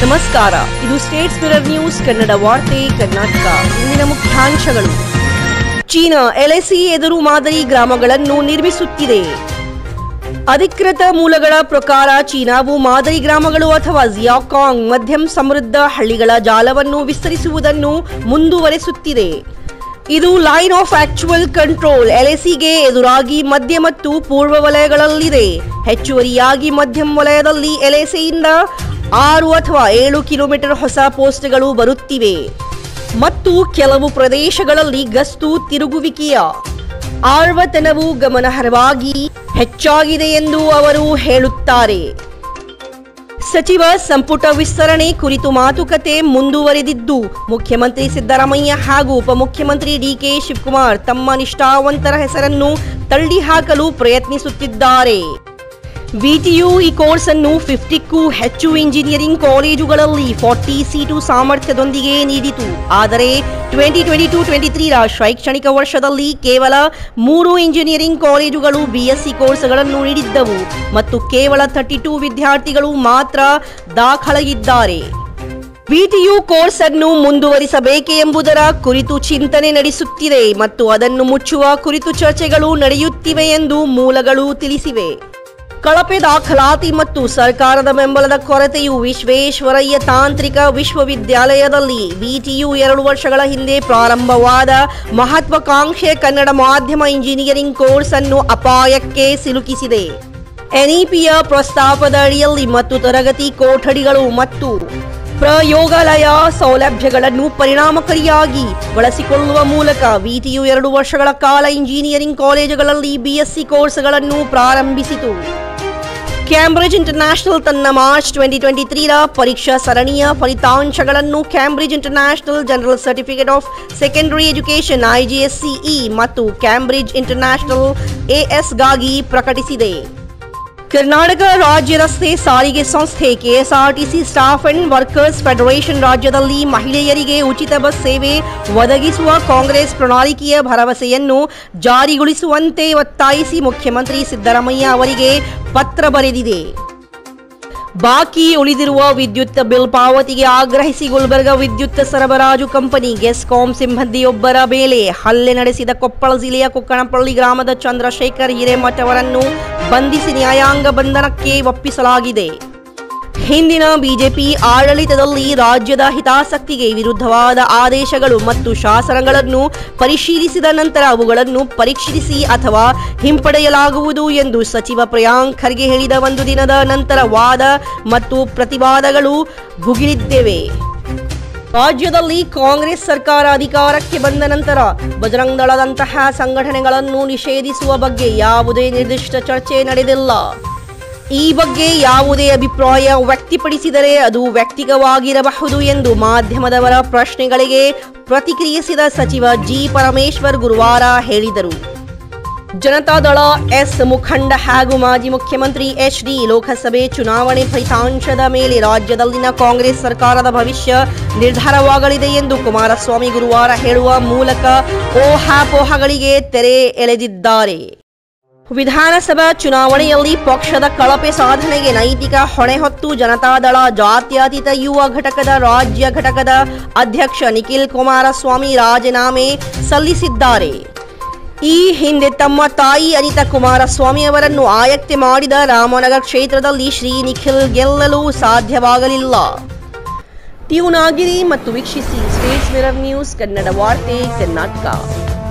ನಮಸ್ಕಾರ, ಇದು States mirror news Kannada ವಾರ್ತೆ ಕರ್ನಾಟಕ. ಇಂದಿನ ಮುಖ್ಯಾಂಶಗಳು. ಚೀನಾ ಎಲ್ಎಸಿ ಎದುರು ಮಾದರಿ ಗ್ರಾಮಗಳನ್ನು ನಿರ್ಮಿಸುತ್ತಿದೆ. ಅಧಿಕೃತ ಮೂಲಗಳ ಪ್ರಕಾರ ಚೀನಾವು ಮಾದರಿ ಗ್ರಾಮಗಳು ಅಥವಾ ಜಿಯಾಕಾಂಗ್ ಮಧ್ಯಮ ಸಮೃದ್ಧ ಹಳ್ಳಿಗಳ ಜಾಲವನ್ನು ವಿಸ್ತರಿಸುವುದನ್ನು ಮುಂದುವರೆಸುತ್ತಿದೆ. ಇದು ಲೈನ್ ಆಫ್ ಆಕ್ಚುಯಲ್ ಕಂಟ್ರೋಲ್ ಎಲ್ಎಸಿಗೆ ಎದುರಾಗಿ ಮಧ್ಯ ಮತ್ತು ಪೂರ್ವ ವಲಯಗಳಲ್ಲಿದೆ. ಹೆಚ್ಚುವರಿಯಾಗಿ ಮಧ್ಯಮ ವಲಯದಲ್ಲಿ ಎಲ್ಎಸಿಯಿಂದ 6 ಅಥವಾ 7 ಕಿಲೋಮೀಟರ್ ಹೊಸ ಪೋಸ್ಟ್ಗಳು ಬರುತ್ತಿವೆ ಮತ್ತು ಕೆಲವು ಪ್ರದೇಶಗಳಲ್ಲಿ ಗಸ್ತು ತಿರುಗುವಿಕೆಯ ಆರ್ವತನವು ಗಮನಾರ್ಹವಾಗಿ ಹೆಚ್ಚಾಗಿದೆ ಎಂದು ಅವರು ಹೇಳುತ್ತಾರೆ. ಸಚಿವ ಸಂಪುಟ ವಿಸ್ತರಣೆ ಕುರಿತು ಮಾತುಕತೆ ಮುಂದುವರೆದಿದ್ದು, ಮುಖ್ಯಮಂತ್ರಿ ಸಿದ್ದರಾಮಯ್ಯ ಹಾಗೂ ಉಪಮುಖ್ಯಮಂತ್ರಿ ಡಿಕೆ ಶಿವಕುಮಾರ್ ತಮ್ಮ ನಿಷ್ಠಾವಂತರ ಹೆಸರನ್ನು ತಳ್ಳಿಹಾಕಲು ಪ್ರಯತ್ನಿಸುತ್ತಿದ್ದಾರೆ. ವಿಟಿಯು ಈ ಕೋರ್ಸ್ ಅನ್ನು 50ಕ್ಕೂ ಹೆಚ್ಚು ಇಂಜಿನಿಯರಿಂಗ್ ಕಾಲೇಜುಗಳಲ್ಲಿ 40 ಸೀಟು ಸಾಮರ್ಥ್ಯದೊಂದಿಗೆ ನೀಡಿತು. ಆದರೆ 2022-23 ಶೈಕ್ಷಣಿಕ ವರ್ಷದಲ್ಲಿ ಕೇವಲ 3 ಇಂಜಿನಿಯರಿಂಗ್ ಕಾಲೇಜುಗಳು ಬಿಎಸ್ಸಿ ಕೋರ್ಸ್ಗಳನ್ನು ನೀಡಿದ್ದವು ಮತ್ತು ಕೇವಲ 32 ವಿದ್ಯಾರ್ಥಿಗಳು ಮಾತ್ರ ದಾಖಲಾಗಿದ್ದಾರೆ. ವಿಟಿಯು ಕೋರ್ಸ್ ಅನ್ನು ಮುಂದುವರಿಸಬೇಕೆ ಎಂಬುದರ ಕುರಿತು ಚಿಂತನೆ ನಡೆಸುತ್ತಿದೆ ಮತ್ತು ಅದನ್ನು ಮುಚ್ಚುವ ಕುರಿತು ಚರ್ಚೆಗಳು ನಡೆಯುತ್ತಿವೆ ಎಂದು ಮೂಲಗಳು ತಿಳಿಸಿವೆ. ಕಳಪೆ ದಾಖಲಾತಿ ಮತ್ತು ಸರ್ಕಾರದ ಬೆಂಬಲದ ಕೊರತೆಯು ವಿಶ್ವೇಶ್ವರಯ್ಯ ತಾಂತ್ರಿಕ ವಿಶ್ವವಿದ್ಯಾಲಯದಲ್ಲಿ ವಿಟಿಯು 2 ವರ್ಷಗಳ ಹಿಂದೆ ಪ್ರಾರಂಭವಾದ ಮಹತ್ವಾಕಾಂಕ್ಷೆಯ ಕನ್ನಡ ಮಾಧ್ಯಮ ಇಂಜಿನಿಯರಿಂಗ್ ಕೋರ್ಸ್ ಅನ್ನು ಅಪಾಯಕ್ಕೆ ಸಿಲುಕಿಸಿದೆ. ಎನ್ಇಪಿಯ ಪ್ರಸ್ತಾಪದ ಅಡಿಯಲ್ಲಿ ಮತ್ತು ತರಗತಿ ಕೊಠಡಿಗಳು ಮತ್ತು ಪ್ರಯೋಗಾಲಯ ಸೌಲಭ್ಯಗಳನ್ನು ಪರಿಣಾಮಕಾರಿಯಾಗಿ ಬಳಸಿಕೊಳ್ಳುವ ಮೂಲಕ ವಿಟಿಯು 2 ವರ್ಷಗಳ ಕಾಲ ಇಂಜಿನಿಯರಿಂಗ್ ಕಾಲೇಜುಗಳಲ್ಲಿ ಬಿಎಸ್ಸಿ ಕೋರ್ಸ್ಗಳನ್ನು ಪ್ರಾರಂಭಿಸಿತು. ಕ್ಯಾಂಬ್ರಿಡ್ಜ್ ಇಂಟರ್ನ್ಯಾಷನಲ್ ತನ್ನ ಮಾರ್ಚ್ 2023 ಪರೀಕ್ಷಾ ಸರಣಿಯ ಫಲಿತಾಂಶಗಳನ್ನು Cambridge international general certificate of secondary education IGSCE ಮತ್ತು ಕ್ಯಾಂಬ್ರಿಡ್ಜ್ ಇಂಟರ್ನ್ಯಾಷನಲ್ AS ಗಾಗಿ ಪ್ರಕಟಿಸಿದೆ. ಕರ್ನಾಟಕ ರಾಜ್ಯ ರಸ್ತೆ ಸಾರಿಗೆ ಸಂಸ್ಥೆ KSRTC staff and workers federation ರಾಜ್ಯದಲ್ಲಿ ಮಹಿಳೆಯರಿಗೆ ಉಚಿತ ಬಸ್ ಸೇವೆ ಒದಗಿಸುವ ಕಾಂಗ್ರೆಸ್ ಪ್ರಣಾಳಿಕೆಯ ಭರವಸೆಯನ್ನು ಜಾರಿಗೊಳಿಸುವಂತೆ ಒತ್ತಾಯಿಸಿ ಮುಖ್ಯಮಂತ್ರಿ ಸಿದ್ದರಾಮಯ್ಯ ಅವರಿಗೆ ಪತ್ರ ಬರೆದಿದೆ. ಬಾಕಿ ಉಳಿದಿರುವ ವಿದ್ಯುತ್ ಬಿಲ್ ಪಾವತಿಗೆ ಆಗ್ರಹಿಸಿ ಗುಲ್ಬರ್ಗ ವಿದ್ಯುತ್ ಸರಬರಾಜು ಕಂಪನಿ ಗೆಸ್ಕಾಂ ಸಿಬ್ಬಂದಿಯೊಬ್ಬರ ಮೇಲೆ ಹಲ್ಲೆ ನಡೆಸಿದ ಕೊಪ್ಪಳ ಜಿಲ್ಲೆಯ ಕುಕ್ಕನಪಳ್ಳಿ ಗ್ರಾಮದ ಚಂದ್ರಶೇಖರ್ ಹಿರೇಮಠ ಅವರನ್ನು ಬಂಧಿಸಿ ನ್ಯಾಯಾಂಗ ಬಂಧನಕ್ಕೆ ಒಪ್ಪಿಸಲಾಗಿದೆ. ಹಿಂದಿನ ಬಿಜೆಪಿ ಆಡಳಿತದಲ್ಲಿ ರಾಜ್ಯದ ಹಿತಾಸಕ್ತಿಗೆ ವಿರುದ್ಧವಾದ ಆದೇಶಗಳು ಮತ್ತು ಶಾಸನಗಳನ್ನು ಪರಿಶೀಲಿಸಿದ ನಂತರ ಅವುಗಳನ್ನು ಪರಿಷ್ಕರಿಸಿ ಅಥವಾ ಹಿಂಪಡೆಯಲಾಗುವುದು ಎಂದು ಸಚಿವ ಪ್ರಿಯಾಂಕ್ ಖರ್ಗೆ ಹೇಳಿದ ಒಂದು ದಿನದ ನಂತರ ವಾದ ಮತ್ತು ಪ್ರತಿವಾದಗಳು ಭುಗಿಲಿದ್ದೇವೆ. ರಾಜ್ಯದಲ್ಲಿ ಕಾಂಗ್ರೆಸ್ ಸರ್ಕಾರ ಅಧಿಕಾರಕ್ಕೆ ಬಂದ ನಂತರ ಬಜರಂಗ ದಳದಂತಹ ಸಂಘಟನೆಗಳನ್ನು ನಿಷೇಧಿಸುವ ಬಗ್ಗೆ ಯಾವುದೇ ನಿರ್ದಿಷ್ಟ ಚರ್ಚೆ ನಡೆದಿಲ್ಲ. ಈ ಬಗ್ಗೆ ಯಾವುದೇ ಅಭಿಪ್ರಾಯ ವ್ಯಕ್ತಪಡಿಸಿದರೆ ಅದು ವ್ಯಕ್ತಿಗತವಾಗಿರಬಹುದು ಎಂದು ಮಾಧ್ಯಮದವರ ಪ್ರಶ್ನೆಗಳಿಗೆ ಪ್ರತಿಕ್ರಿಯಿಸಿದ ಸಚಿವ ಜಿ ಪರಮೇಶ್ವರ್ ಗುರುವಾರ ಹೇಳಿದರು. ಜನತಾದಳ ಎಸ್ ಮುಖಂಡ ಹಾಗೂ ಮಾಜಿ ಮುಖ್ಯಮಂತ್ರಿ HD ಲೋಕಸಭೆ ಚುನಾವಣೆ ಫಲಿತಾಂಶದ ಮೇಲೆ ರಾಜ್ಯದಲ್ಲಿನ ಕಾಂಗ್ರೆಸ್ ಸರ್ಕಾರದ ಭವಿಷ್ಯ ನಿರ್ಧಾರವಾಗಲಿದೆ ಎಂದು ಕುಮಾರಸ್ವಾಮಿ ಗುರುವಾರ ಹೇಳುವ ಮೂಲಕ ಊಹಾಪೋಹಗಳಿಗೆ ತೆರೆ ಎಳೆದಿದ್ದಾರೆ. ವಿಧಾನಸಭಾ ಚುನಾವಣೆಯಲ್ಲಿ ಪಕ್ಷದ ಕಳಪೆ ಸಾಧನೆಗೆ ನೈತಿಕ ಹೊಣೆ ಹೊತ್ತು ಜನತಾದಳ ಜಾತ್ಯತೀತ ಯುವ ಘಟಕದ ರಾಜ್ಯ ಘಟಕದ ಅಧ್ಯಕ್ಷ ನಿಖಿಲ್ ಕುಮಾರಸ್ವಾಮಿ ರಾಜೀನಾಮೆ ಸಲ್ಲಿಸಿದ್ದಾರೆ. ಈ ಹಿಂದೆ ತಮ್ಮ ತಾಯಿ ಅನಿತಾ ಕುಮಾರಸ್ವಾಮಿ ಅವರನ್ನು ಆಯ್ಕೆ ಮಾಡಿದ ರಾಮನಗರ ಕ್ಷೇತ್ರದಲ್ಲಿ ಶ್ರೀ ನಿಖಿಲ್ ಗೆಲ್ಲಲು ಸಾಧ್ಯವಾಗಲಿಲ್ಲ. ಟ್ಯೂನ್ ಆಗಿರಿ ಮತ್ತು ವೀಕ್ಷಿಸಿ ಸ್ಟೇಟ್ಸ್ ಮಿರರ್ ನ್ಯೂಸ್ ಕನ್ನಡ ವಾರ್ತೆ ಕರ್ನಾಟಕ.